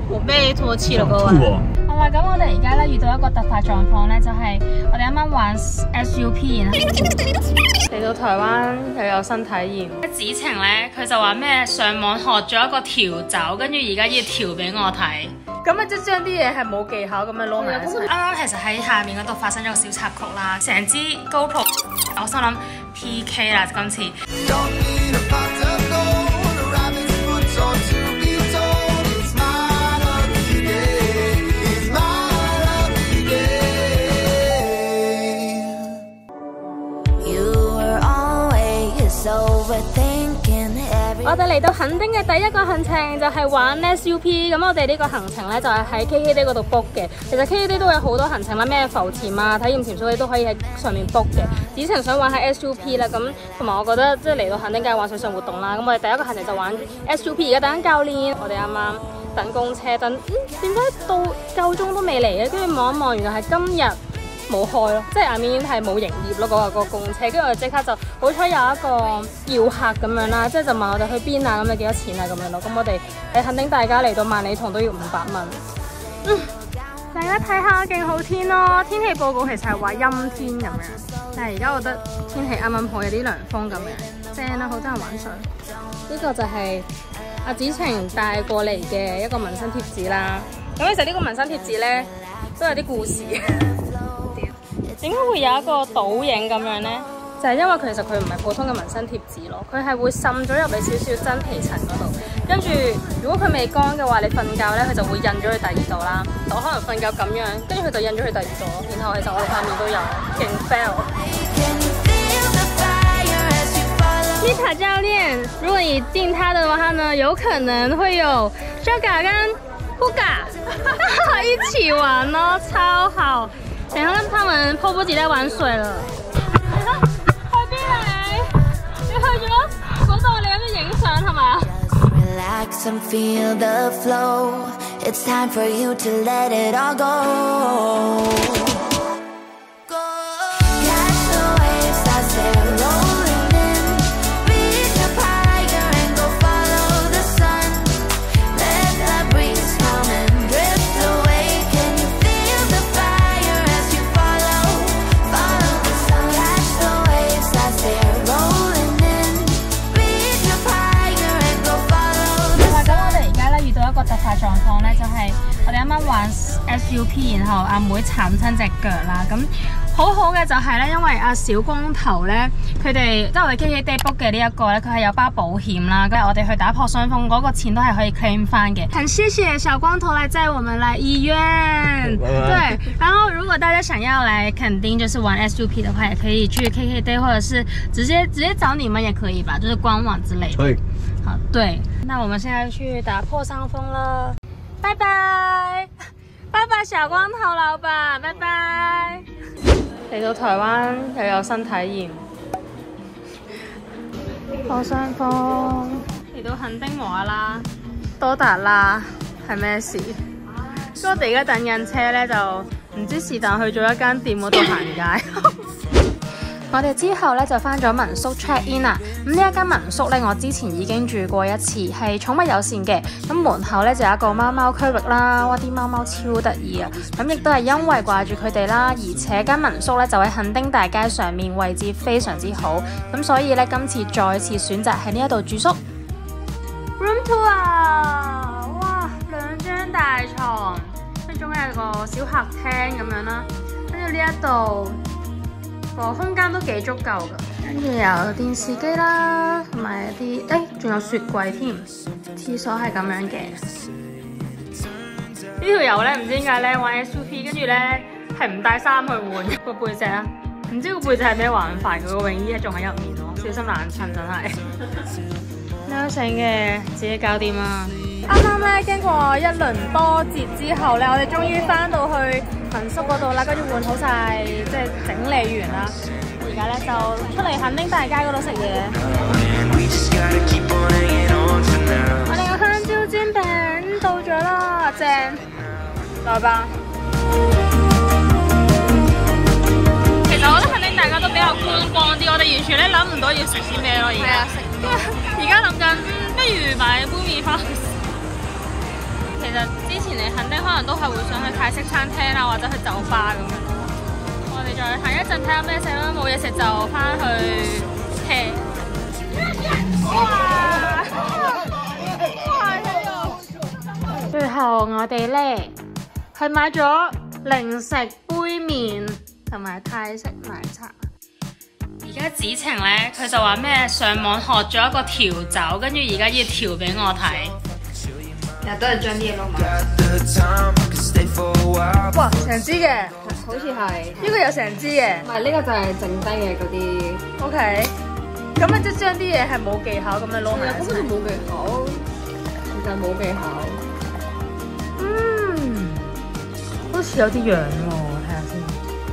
我被唾棄啦嗰位。 好啦，咁我哋而家咧遇到一個突發狀況咧，就係我哋啱啱玩 SUP， 然後嚟到台灣又有新體驗。子晴咧佢就話咩上網學咗一個調酒，跟住而家要調俾我睇。咁啊，即係將啲嘢係冇技巧咁樣撈埋一齊。啱啱其實喺下面嗰度發生咗個小插曲啦，成支 GoPro， 我心諗 PK 啦今次。我哋嚟到墾丁嘅第一個行程就係玩 SUP， 咁我哋呢個行程咧就係喺 KKday 嗰度 book 嘅。其實 KKday 都有好多行程啦，咩浮潛啊、體驗潛水你都可以喺上面 book 嘅。子晴想玩喺 SUP 啦，咁同埋我覺得即係嚟到墾丁梗係玩水上活動啦。咁我哋第一個行程就玩 SUP， 而家等緊教練，我哋啱啱等公車，點解到夠鐘都未嚟嘅？跟住望一望，原來係今日冇開咯，即係下面係冇營業咯，嗰個公車，跟住我哋即刻就好彩有一個要客咁樣啦，即係就問我哋去邊啊，咁你幾多錢啊咁樣咯，咁我哋肯定大家嚟到萬里塘都要500蚊。大家睇下勁好天咯，天氣報告其實係話陰天咁樣，但係而家我覺得天氣啱啱好，有啲涼風咁樣，正啦，好多人玩水。呢個就係阿子晴帶過嚟嘅一個紋身貼紙啦。咁其實呢個紋身貼紙咧都有啲故事。點解會有一個倒影咁樣呢？就係因為其實佢唔係普通嘅紋身貼紙咯，佢係會滲咗入嚟少少真皮層嗰度，跟住如果佢未乾嘅話，你瞓覺咧佢就會印咗去第二度啦。我可能瞓覺咁樣，跟住佢就印咗去第二度，然後其實我哋塊面都有，勁 fail。妮塔教練，如果你訂他的話呢，有可能會有 Joga 跟 Huga 一起玩咯，超好。然後他們迫不及待玩水了。去邊啊你？你去咗嗰度，你有冇影相係嘛？ Relax and feel the flow. It's time for you to let it all go. Catch the waves as they're rolling in. Reach up higher and go follow the sun. Let the breeze come and drift away. Can you feel the fire as you follow the sun? Catch the waves as they're rolling in. Reach up higher and go follow the sun. 咁我哋而家咧遇到一個突發狀況咧，就係我哋啱啱玩 SUP， 然後阿妹慘親隻腳啦。咁好好嘅就係咧，因為阿小光頭咧，佢哋即係我哋 KKday book 嘅呢一個咧，佢係有包保險啦。跟住我哋去打破傷風嗰個錢都係可以 claim 翻嘅。很謝謝小光頭來載我們來醫院。對，然後如果大家想要來墾丁就是玩 SUP 的話，也可以去 KKday， 或者是直接找你們也可以吧，就是官網之類的。可以。好，對，那我們現在去打破傷風了，拜拜，拜拜小光頭老闆，拜拜。嚟到台灣又有新體驗，破傷風。嚟到墾丁無啦啦，多達啦，係咩事？咁我哋而家等緊車咧，就唔知是但去咗一間店嗰度行街。我哋之後咧就返咗民宿 check in 啦。咁呢一間民宿咧，我之前已經住過一次，係寵物友善嘅。咁門口咧就有一個貓貓區域啦，哇！啲貓貓超得意啊！咁亦都係因為掛住佢哋啦，而且間民宿咧就喺墾丁大街上面，位置非常之好。咁所以咧今次再次選擇喺呢一度住宿。Room tour 啊！哇，2張大床，跟住中間有個小客廳咁樣啦，跟住呢一度。個空間都幾足夠㗎，跟住有電視機啦，同埋一啲仲有雪櫃添。廁所係咁樣嘅。呢條友咧唔知點解咧玩 SUP， 跟住咧係唔帶衫去換個背脊啊！唔知個背脊係咩玩法，佢個泳衣仲喺入面咯，小心冷親真係。呢醒嘅自己搞掂啦。啱啱咧經過一輪波折之後咧，我哋終於翻到去民宿嗰度啦，跟住換好晒，即係整理完啦。而家咧就出嚟墾丁大街嗰度食嘢。我哋個香蕉煎餅到咗啦，正，來吧。其實我覺得墾丁大家都比較觀光啲，我哋完全咧諗唔到要食啲咩咯。而家諗緊，不如買杯麵翻去。其實實之前你肯定可能都係會想去泰式餐廳啊，或者去酒吧咁樣。我哋再睇一陣睇下咩食啦，冇嘢食就翻去 hea。最後我哋咧係買咗零食、杯麵同埋泰式奶茶。而家子晴咧，佢就話咩上網學咗一個調酒，跟住而家要調俾我睇。日都係將啲嘢撈埋。哇，成支嘅， 好似係。 呢個有成支嘅。 唔係呢個就係剩低嘅嗰啲。 OK。咁啊，即係將啲嘢係冇技巧咁樣撈埋。 根本就冇技巧，其實冇技巧。 好似有啲樣喎，睇下先。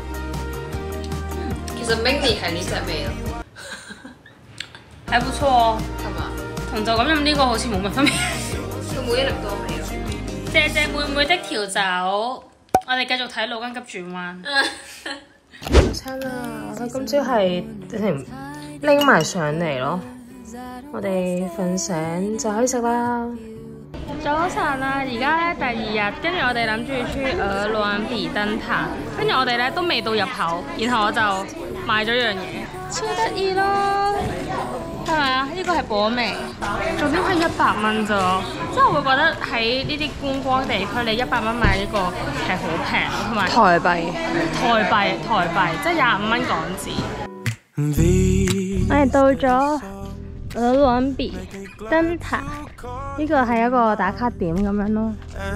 其實 mini 係呢隻味咯， 還不錯哦。 係嘛？ 同就咁飲呢個好似冇乜分別。 佢冇益力多味咯。 謝謝妹妹的調酒，我哋繼續睇腦筋急轉彎。早餐啦，我今朝係拎埋上嚟咯。我哋瞓醒就可以食啦。早晨啊，而家咧第二日，跟住我哋諗住去鵝鑾鼻燈塔，跟住我哋咧都未到入口，然後我就買咗樣嘢，超得意咯，係咪啊？呢個係果味，重點係100蚊咋，即係我會覺得喺呢啲觀光地區，你100蚊買呢個係好平，同埋台幣，即係25蚊港紙。我哋到咗鵝鑾鼻燈塔。呢個係一個打卡點咁樣咯。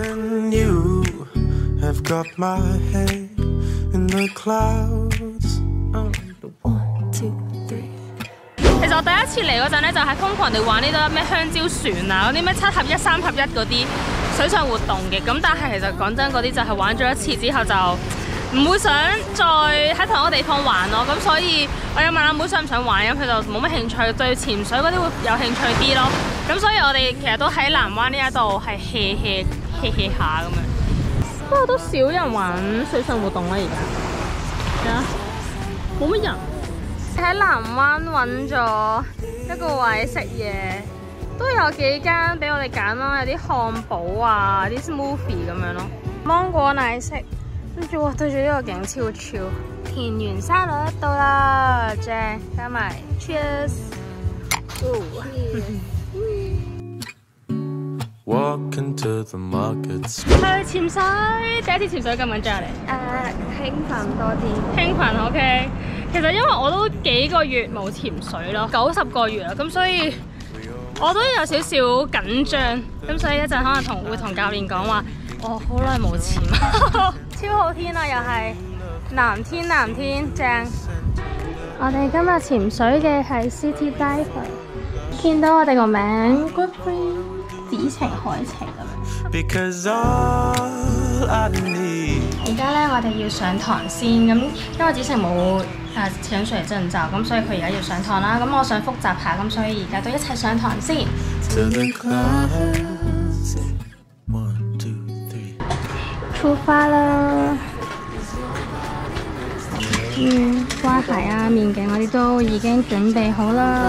其實我第一次嚟嗰陣咧，就係瘋狂地玩呢度咩香蕉船啊，嗰啲咩7合1、3合1嗰啲水上活動嘅。咁但係其實講真，嗰啲就係玩咗一次之後就唔會想再喺同一個地方玩咯。咁所以我有問阿妹想唔想玩，咁佢就冇乜興趣，對潛水嗰啲會有興趣啲咯。咁所以我哋其實都喺南灣呢一度係 hea 下咁樣。不過都少人玩水上活動啦，而家冇乜人。喺南灣揾咗一個位食嘢，都有幾間俾我哋揀咯，有啲漢堡啊，啲 smoothie 咁樣咯，芒果奶昔，跟住哇對住呢個景超超。田園沙律到啦，正，加埋 cheers。去潛水，第一次潛水咁緊張嚟？ 興奮多啲。 興奮 OK。其實因為我都幾個月冇潛水咯，90個月啦，咁所以我都有少少緊張，咁所以一陣可能會同教練講話，我好耐冇潛，超好天啊，又係藍天正。我哋今日潛水嘅係 City Diver， 見到我哋個名 Good Free 子晴海晴咁樣。而家咧我哋要上堂先，咁因為子晴冇潛水證照，咁所以佢而家要上堂啦。咁我想複習下，咁所以而家都一齊上堂先。出發啦！蛙鞋啊、面鏡嗰啲都已經準備好啦。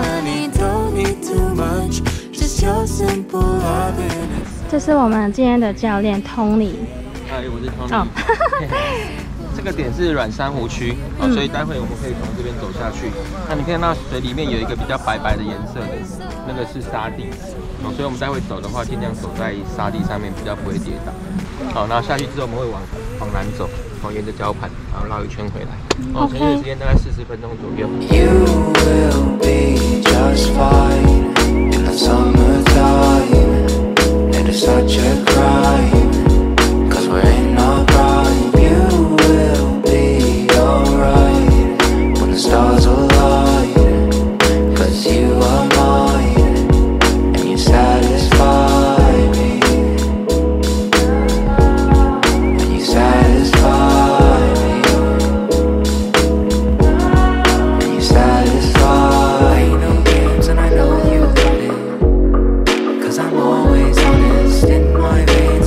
這是我們今天的教練 Tony。 嗨，我是 Tony。這個點是軟珊瑚區，所以待會我們可以從這邊走下去。那你看到水裡面有一個比較白白的顏色的，那個是沙地。所以我們待會走的話，盡量走在沙地上面，比較不會跌倒。好，那下去之後我們會往南走，沿着礁盤，然後繞一圈回來。哦，潛水時間大概40分鐘左右。You will be just fine in the summertime. It is such a crime, 'cause we're in our prime. You will be alright when the stars align, 'cause you are mine and you satisfy me, and you satisfy me, and you satisfy me. And I know you want it, 'cause I'm always honest in my veins.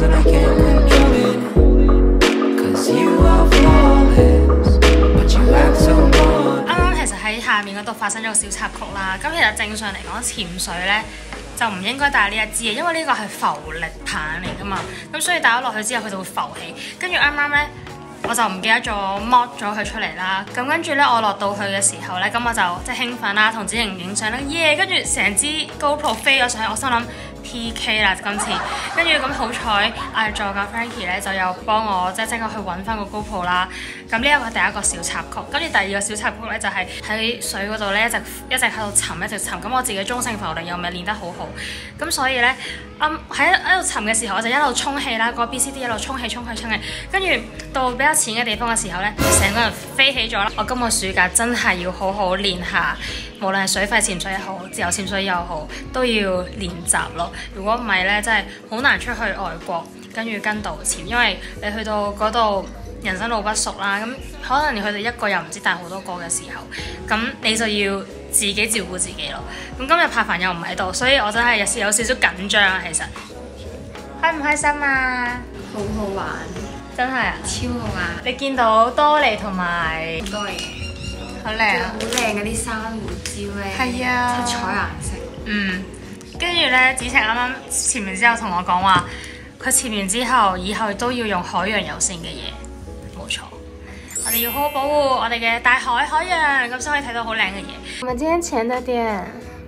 發生咗個小插曲啦。咁其實正常嚟講，潛水咧就唔應該帶呢一支嘅，因為呢個係浮力棒嚟㗎嘛。咁所以帶咗落去之後，佢就會浮起。跟住啱啱咧，我就唔記得咗剝咗佢出嚟啦。咁跟住咧，我落到去嘅時候咧，咁我就即係興奮啦，同子瑩影相啦，耶！跟住成支 GoPro 飛咗上去，我心諗 PK 啦今次。跟住咁好彩，嗌助教 Frankie 咧就有幫我即刻去揾翻個 GoPro 啦。咁呢一個係第一個小插曲，跟住第二個小插曲咧就係喺水嗰度咧一直喺度沉一直沉。咁我自己中性浮力又未練得好好，咁所以咧喺度沉嘅時候，我就一路充氣啦，個 BCD 一路充氣，跟住到比較淺嘅地方嘅時候咧，成個人飛起咗啦。我今個暑假真係要好好練下，無論係水肺潛水又好，自由潛水又好，都要練習咯。如果唔係咧，真係好難出去外國，跟住跟導潛，因為你去到嗰度人生路不熟啦，咁可能你去到一個又唔知帶好多個嘅時候，咁你就要自己照顧自己咯。咁今日柏凡又唔喺度，所以我真係有少少緊張啊。其實開唔開心啊？ 好好玩， 真係啊， 超好玩！ 你見到多利同埋好多嘢， 好靚啊， 好靚嗰啲珊瑚礁咧， 係啊， 七彩顏色。 跟住咧，子晴啱啱潛完之後同我講話，佢潛完之後以後都要用海洋油性嘅嘢，冇錯。我哋要好好保護我哋嘅大海洋，咁先可以睇到好靚嘅嘢。我們今天潛的點，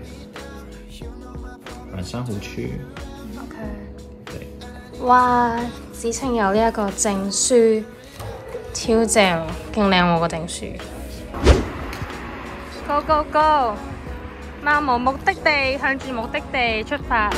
軟珊瑚區。 OK。 對。 哇！子晴有呢一個證書，超正，勁靚喎個證書。Go go go！ 漫無目的地向住目的地出發。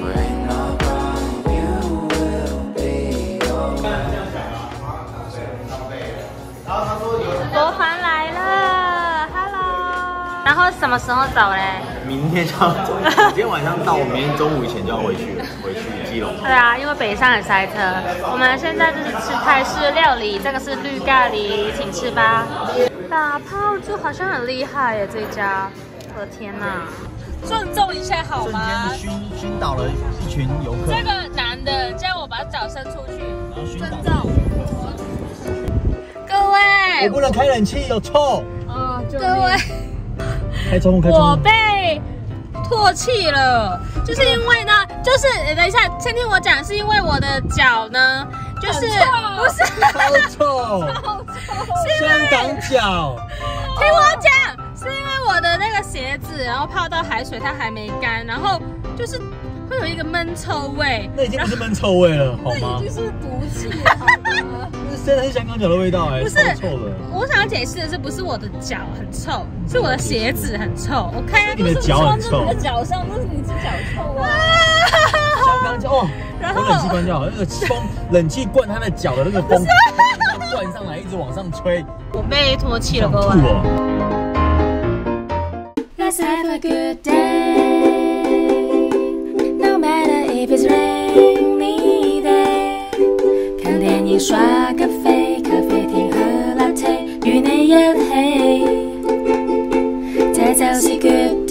博凡來了 ，Hello。然後什麼時候走嘞？ 明天就要走，今天晚上到，我明天中午以前就要回去基隆。 對啊，因為北上很塞車。我們現在就是吃泰式料理，這個是綠咖喱，請吃吧。打炮就好像很厲害耶，這家。我的天哪！尊重一下好嗎？ 瞬間熏倒了一群遊客。 這個男的叫我把腳伸出去，尊重。各位， 我不能開冷氣，有臭。 哦，各位， 開窗戶， 我被唾棄了，就是因為呢，就是等一下，先聽我講，是因為我的腳呢，就是不是超臭，香港腳。 聽我講。是因為我的那個鞋子，然後泡到海水，它還沒乾，然後就是會有一個悶臭味。 那已經不是悶臭味了，好嗎？ 那已經是毒氣了，好嗎？ 真的是香港腳的味道哎， 不是超臭的。 我想要解釋的是，不是我的腳很臭，是我的鞋子很臭。OK， 你的腳很臭， 你的腳上都是你隻腳臭啊。 香港腳哦，然後冷氣關掉，那個風，冷氣灌他的腳的那個風，灌上來，一直往上吹。 我被唾棄了，各位。Let's have a good day, no matter if it's rainy day。看電影、刷咖啡，咖啡廳喝 latte，與你一起，這就是 good。